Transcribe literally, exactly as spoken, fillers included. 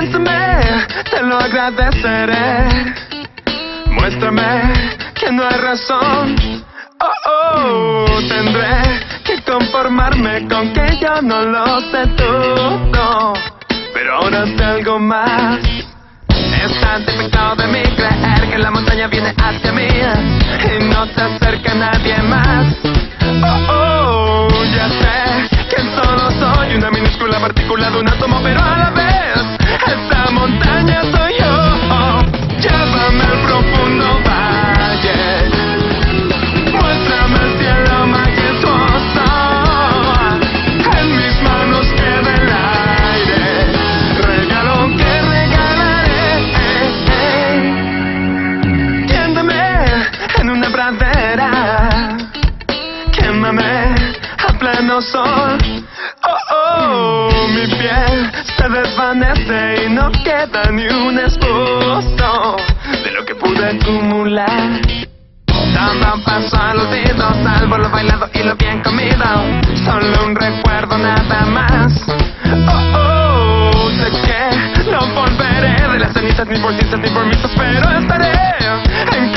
Avísame, te lo agradeceré. Muéstrame que no hay razón. Oh, oh, tendré que conformarme con que yo no lo sé todo. Pero ahora sé algo más. Es tan típico de mí creer que la montaña viene hacia mí y no se acerca nadie más. Oh, oh, ya sé que solo soy una minúscula partícula de un átomo, pero a la vez esta montaña soy yo. Oh, llévame al profundo valle, muéstrame el cielo majestuoso. En mis manos queda el aire, regalo que regalaré. Tiéndeme en una pradera, quémame a pleno sol. Oh, oh, mi piel se desvanece y no queda ni un esbozo de lo que pude acumular. Dando un paso aludido, salvo lo bailado y lo bien comido. Solo un recuerdo nada más. Oh, oh, sé que no volveré de las cenizas ni por cisas ni por misas, pero estaré en